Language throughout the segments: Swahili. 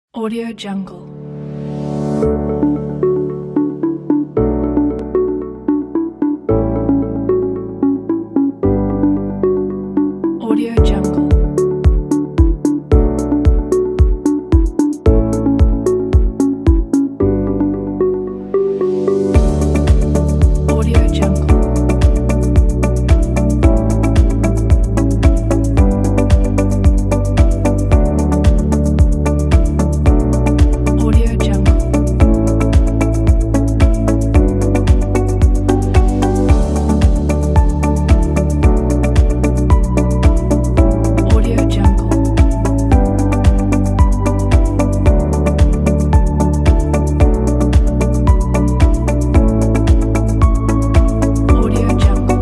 Audio Jungle. Audio Jungle. Audio Jungle. Audio Jungle. Audio Jungle. Audio Jungle.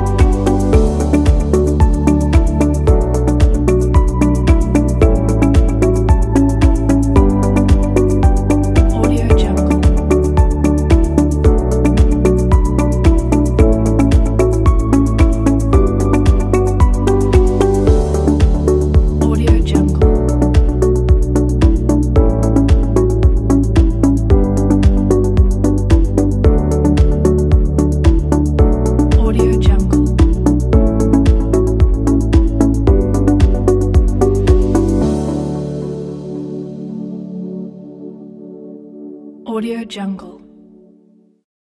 Audio Jungle. Audio Jungle. Audio Jungle. Audio Jungle.